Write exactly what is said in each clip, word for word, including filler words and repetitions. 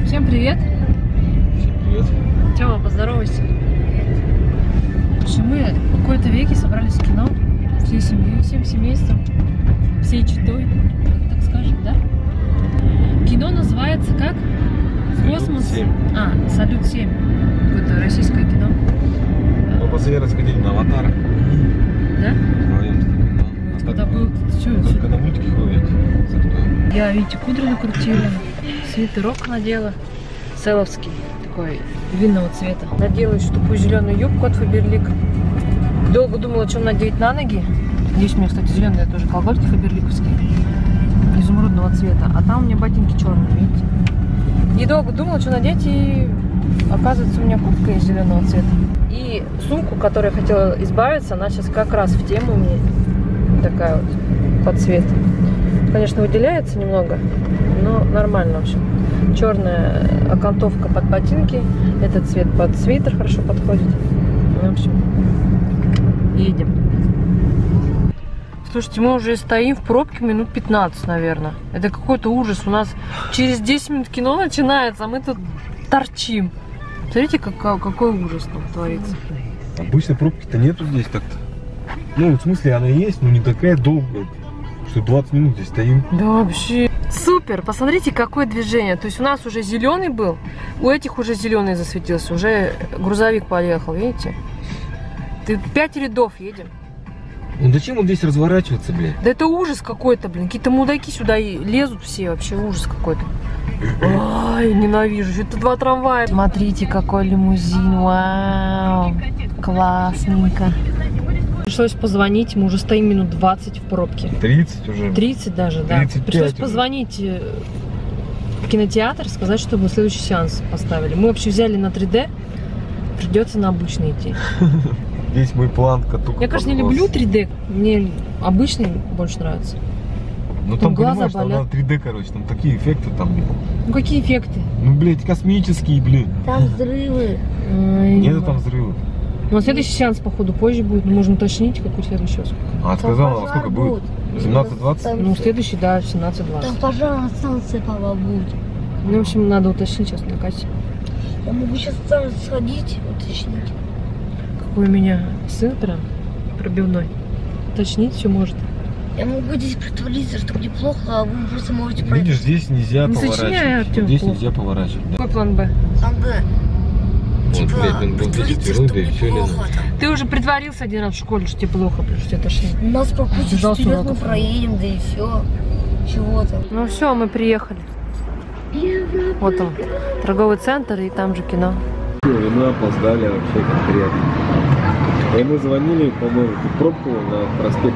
Всем привет. Всем привет. Тёма, поздоровайся. Мы в какой-то веке собрались в кино всей семьей, всем семейством, всей четой, так скажем, да? Кино называется как? Космос. семь. А, Салют семь. Какое-то российское кино. Мы последний раз ходили на Аватар. Да? Вот, когда был... Что, что? Когда мультики ходят. Я, видите, кудри накрутила, свитерок надела, селовский, такой винного цвета. Надела еще такую зеленую юбку от Фаберлик. Долго думала, чем надеть на ноги. Здесь у меня, кстати, зеленые тоже колготки фаберликовские, изумрудного цвета. А там у меня ботинки черные, видите. И долго думала, что надеть, и оказывается, у меня куртка из зеленого цвета. И сумку, которой я хотела избавиться, она сейчас как раз в тему мне. Такая вот, под цвет. Конечно, выделяется немного, но нормально, в общем. Черная окантовка под ботинки, этот цвет под свитер хорошо подходит. В общем, едем. Слушайте, мы уже стоим в пробке минут пятнадцать, наверное. Это какой-то ужас. У нас через десять минут кино начинается, а мы тут торчим. Смотрите, как, какой ужас там творится. Обычно пробки-то нету здесь как-то. Ну, в смысле, она есть, но не такая долгая, что двадцать минут здесь стоим. Да вообще. Супер! Посмотрите, какое движение. То есть у нас уже зеленый был, у этих уже зеленый засветился, уже грузовик поехал, видите? Ты пять рядов едем. Ну зачем вот здесь разворачиваться, блин? Да это ужас какой-то, блин. Какие-то мудаки сюда и лезут все, вообще ужас какой-то. Ой, ненавижу. Это два трамвая. Смотрите, какой лимузин. Вау. Классненько. Пришлось позвонить, мы уже стоим минут двадцать в пробке. тридцать уже. тридцать даже, да. Пришлось позвонить в кинотеатр, сказать, чтобы следующий сеанс поставили. Мы вообще взяли на три дэ, придется на обычный идти. Здесь мой план, катуха. Я, конечно, не люблю три дэ, мне обычный больше нравится. Ну там, глаза понимаешь, там надо три дэ, короче, там такие эффекты там, блин. Ну какие эффекты? Ну, блядь, космические, блин. Там взрывы. Нету там взрывов. Ну, а следующий сеанс, походу, позже будет. Мы можем уточнить, какой следующий. А, сказала, а сколько будет? семнадцать двадцать? Ну, следующий, да, семнадцать двадцать. Там пожар на станции, папа, будет. Ну, в общем, надо уточнить сейчас на кассе. Я могу сейчас там сходить, уточнить. Какой у меня сын прям пробивной. Уточнить все может. Я могу здесь притвориться, что мне плохо, а вы просто можете пройти. Видишь, здесь нельзя Не поворачивать. сочиняй, Артём, Здесь плохо. нельзя поворачивать. Да. Какой план Б? Там Б. Вот, Типа, блядь, он был притвориться, десять что да и мне все, Лена. плохо там. Ты уже притворился один раз в школе, что тебе плохо, потому что тебя тошнит. У нас по пути Ждал четырех мы уроков. проедем, да и все. Чего там? Ну все, мы приехали. Вот он, торговый центр, и там же кино. Мы опоздали вообще конкретно. И мы звонили, по-моему, в пробку на проспекте.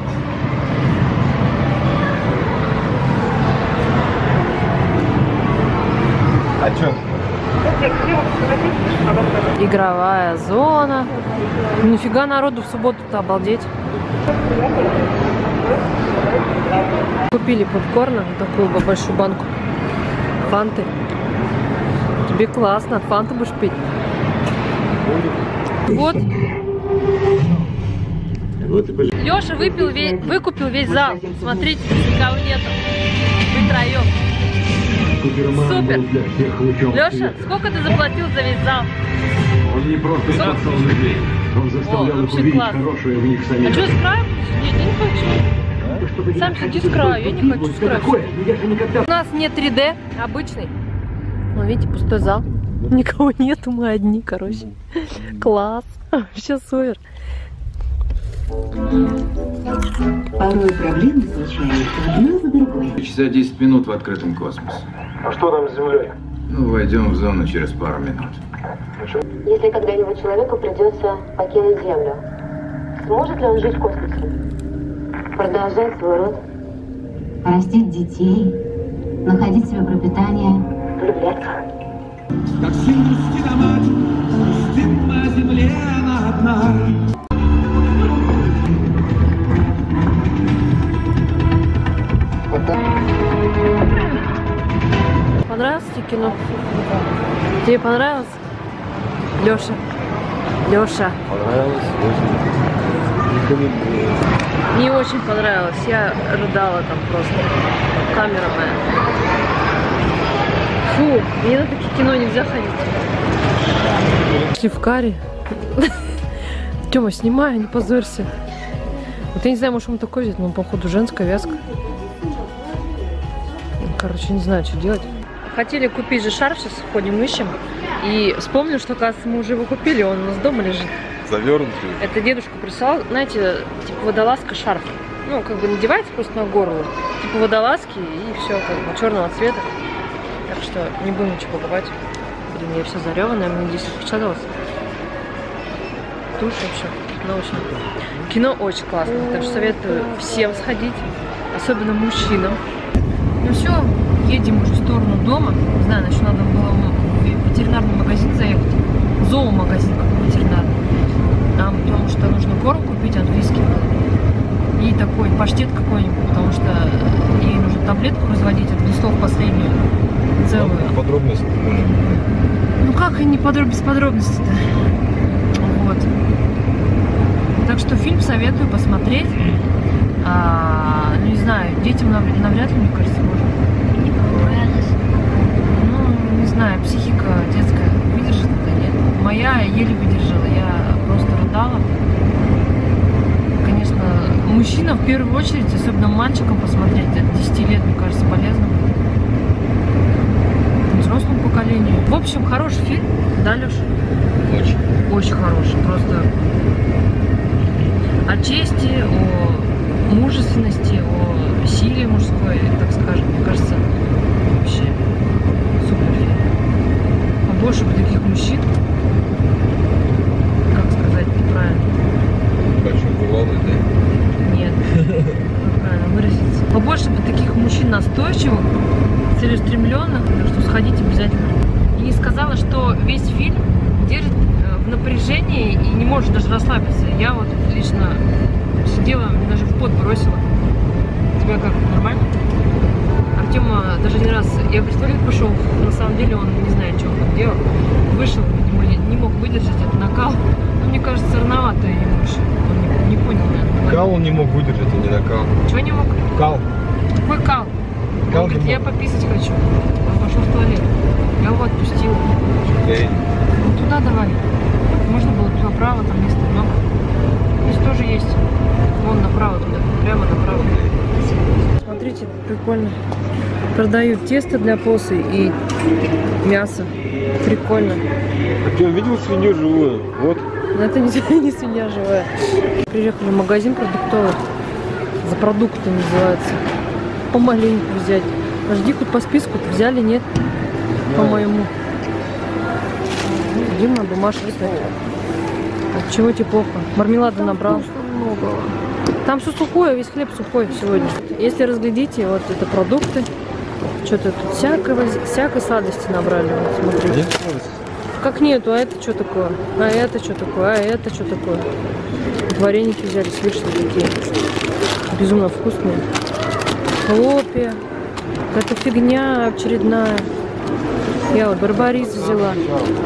А чё? Игровая зона. Нифига народу в субботу-то, обалдеть. Купили попкорна, такую большую банку фанты. Тебе классно, от фанты будешь пить. Вот. Вот и были. Леша выпил весь, выкупил весь зал. Смотрите, никого нету. Мы троем. Супер. Леша, сколько ты заплатил за весь зал? Он не просто спасал людей, он заставлял их увидеть хорошее в них А самих. что, с краю? Нет, я не хочу. Сам сиди с краю, я не хочу с краю. У нас не три дэ, обычный. Ну, видите, пустой зал. Никого нету, мы одни, короче. Класс. Вообще супер. Порой проблемы случаются одна за другой. Часа десять минут в открытом космосе. А что там с Землей? Ну, войдем в зону через пару минут. Если когда-нибудь человеку придется покинуть Землю, сможет ли он жить в космосе? Продолжать свой род? Растить детей, находить себе пропитание. Влюбляться? Как синский домат, стыд на земле она одна. Понравилось тебе кино? Тебе понравилось? Леша? Леша? Понравилось? Очень. Не очень понравилось. Я рыдала там просто. Камера моя. Фу, мне на такие кино нельзя ходить. Шли в каре. Тёма, снимай, не позорься. Вот я не знаю, может он такой взять, но походу женская вязка. Короче, не знаю, что делать. Хотели купить же шарф, сейчас ходим, ищем. И вспомнил, что, кажется, мы уже его купили, он у нас дома лежит. Завернутый. Это дедушка прислал, знаете, типа водолазка шарф. Ну, как бы надевается просто на горло. Типа водолазки и все, как бы черного цвета. Так что не будем ничего покупать. Блин, я вся зареванная, мне здесь отпечаталось. Тушь вообще. Ну, в общем, кино очень классное. Так что советую всем сходить, особенно мужчинам. Ну все, едем уже в сторону дома. Не знаю, значит, надо было в ветеринарный магазин заехать. Зоомагазин какой ветеринарный. Нам потому что нужно корм купить английский. И такой паштет какой-нибудь, потому что ей нужно таблетку разводить от глистов последнюю. Целую. Подробности. Ну как и не подроб... без подробностей-то. Вот. Так что фильм советую посмотреть. А, ну не знаю, детям нав... навряд ли, мне кажется, можно. Мне понравилось. Ну, не знаю, психика детская выдержит это, нет. Моя еле выдержала, я просто рыдала. Конечно, мужчинам в первую очередь, особенно мальчикам посмотреть, от десяти лет, мне кажется, полезно. Взрослому поколению. В общем, хороший фильм, да, Леша? Очень. Очень хороший, просто о чести, о мужественности, о силе мужской, так скажем. Мне кажется, вообще супер фильм. Побольше бы таких мужчин, как сказать неправильно. Большой бывалый, да? Нет, как правильно выразиться. Побольше бы таких мужчин настойчивых, целеустремленных, так что сходите обязательно. И не сказала, что весь фильм держит в напряжении и не может даже расслабиться. Я вот лично сидела, мне даже в пот бросила. Тебя как, нормально? Артема даже один раз, я говорю, в туалет пошел, на самом деле он не знает, что он там делал. Вышел, видимо, не мог выдержать этот накал. Ну, мне кажется, рановато ему еще. Он не, не понял, наверное. Кал он не мог выдержать, а не накал. Чего не мог? Кал. Какой кал? Кал Он говорит, не я мог. пописать хочу. Он пошел в туалет. Я его отпустила. Эй. Ну туда давай. Можно было направо, там места много. Здесь тоже есть. Вон направо туда, прямо направо. Смотрите, прикольно. Продают тесто для посы и мясо. Прикольно. А ты видел свинью живую? Вот. Но это не, не свинья живая. Приехали в магазин продуктовый. За продукты называется. Помаленьку взять. Жди, хоть по списку взяли, нет? По-моему. Дима, бумажки, кстати. От чего тебе плохо? Мармелада набрал. Там все сухое, весь хлеб сухой сегодня. Если разглядите, вот это продукты. Что-то тут всякого, всякой сладости набрали. Вот, смотрите. Нет? Как нету, а это что такое? А это что такое? А это что такое? Вот вареники взяли, слышали, такие. Безумно вкусные. Хлопья. Это фигня очередная. Я вот барбарис взяла.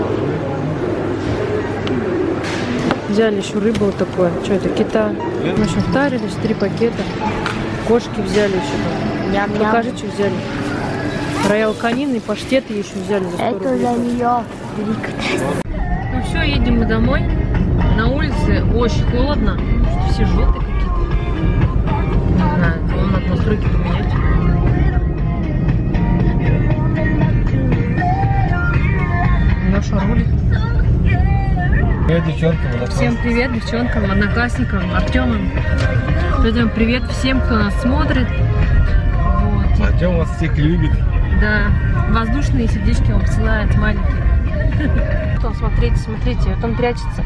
Взяли еще рыбу вот такое. Что это? Кита. В общем, втарились, три пакета. Кошки взяли еще. Ням-ням. Покажи, что взяли. Роял канин и паштеты еще взяли за сто Это рублей. за нее. Деликатес. Ну все, едем мы домой. На улице очень холодно. Что все желтые какие-то. Не знаю, вам надо настройки поменять. Леша рулит. Привет, девчонкам. Всем привет девчонкам, одноклассникам, Артемам. Передаем привет всем, кто нас смотрит. Вот. Артем вас всех любит. Да, воздушные сердечки вам посылает маленькие. Что, смотрите, смотрите, вот он прячется.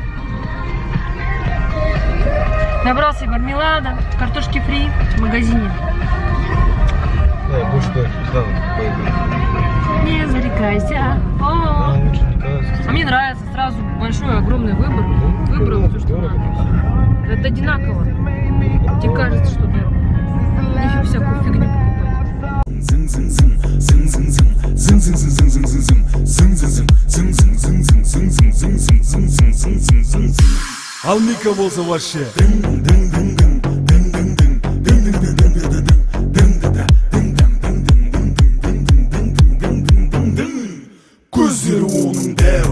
Набрал себе мармелада, картошки фри в магазине. Да, я больше туда пойду. Не зарекайся. О. А, лучше не кажется. А мне нравится сразу большой, огромный выбор. Выбрал все, что надо. Это одинаково. Тебе кажется, что дорого. Нефиг всякую фигню покупать. Алмика болса вообще. Zero onun değer